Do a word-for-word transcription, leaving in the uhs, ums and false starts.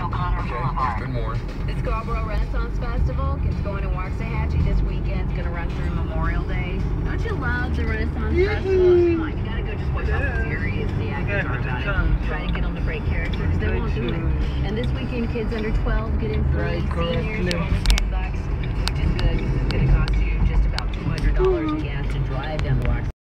Okay, good more. The Scarborough Renaissance Festival gets going in Waxahachie this weekend. It's going to run through Memorial Day. Don't you love the Renaissance Festival? Come on, you got to go just watch how serious the actors are about it. Try to get them to break character because they won't do it. And this weekend, kids under twelve get in free. Seniors are only ten